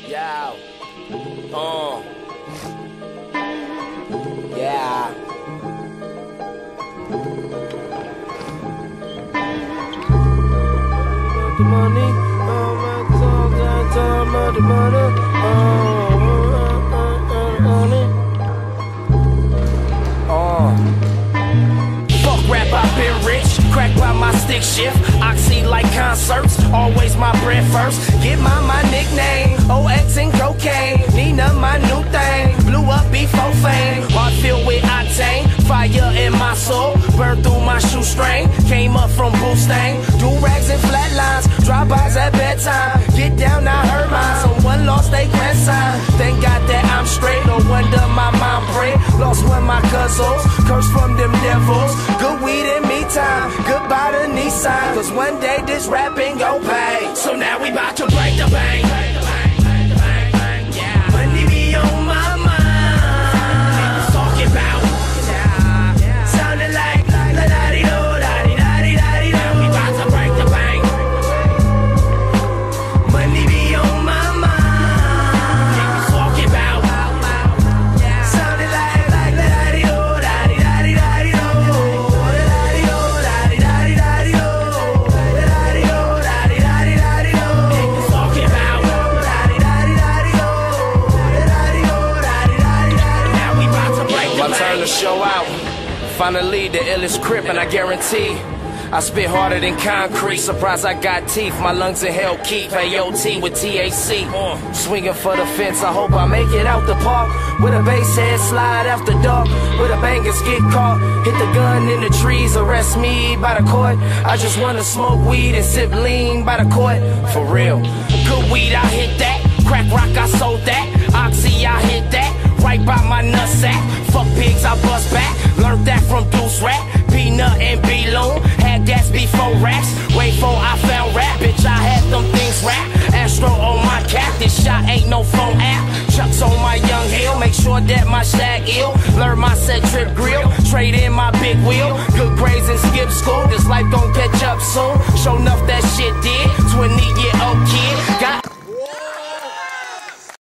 Yeah. Yeah. The money, the fuck rap, I've been rich. Crack by my stick shift. Oxy like concerts. Always my bread first. Get my nickname. OX and cocaine. Nina, my new thing. Blew up before fame. Heart filled with octane. Fire in my soul. Burned through my shoestring. Came up from Boostang. Do rags and flatlines. Drive-bys at bedtime. Get down, I heard mine. Someone lost their grandson. Thank God that I'm straight. No wonder my mom prayed. Lost one my cousins. Cursed from them devils. Good weed and me time. Goodbye to Nissan. Cause one day this rapping gon' pay. So now we bout to break the bank. Money be on my mind. Talking about. Sounding like la-da-dee-do, da-dee-da-dee-da-dee-do. Now we bout to break the bank. Money be on my mind. Talking about. Sounding like la-da-dee-do, da-dee-da-dee-da-dee-do. Turn the show out. Finally, the illest crip, and I guarantee I spit harder than concrete. Surprised I got teeth. My lungs in hell keep AOT with TAC. Swinging for the fence. I hope I make it out the park. With a bass head slide after dark. With a bangers get caught. Hit the gun in the trees. Arrest me by the court. I just wanna smoke weed and sip lean by the court. For real. Good weed, I hit that. Crack rock, I sold that. Oxy, I hit that. Right by my nutsack. Fuck pigs, I bust back. Learned that from Deuce Rap. Peanut and B-Loon. Had gas before racks. Wait for I found rap. Bitch, I had them things rap. Astro on my cap. This shot ain't no phone app. Chucks on my young hill. Make sure that my shag ill. Learn my set trip grill. Trade in my big wheel. Good grades and skip school. This life gon' catch up soon. Show enough that shit did. 20-year-old kid. Got